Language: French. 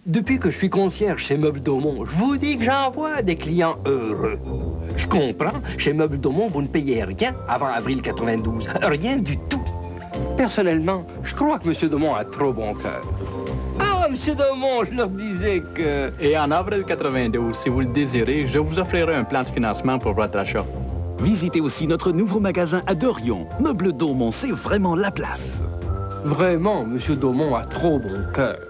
Depuis que je suis concierge chez Meubles Daumont, je vous dis que j'envoie des clients heureux. Je comprends, chez Meubles Daumont, vous ne payez rien avant avril 92. Rien du tout. Personnellement, je crois que M. Daumont a trop bon cœur. Ah, M. Daumont, je leur disais que... Et en avril 92, si vous le désirez, je vous offrirai un plan de financement pour votre achat. Visitez aussi notre nouveau magasin à Dorion. Meubles Daumont, c'est vraiment la place. Vraiment, M. Daumont a trop bon cœur.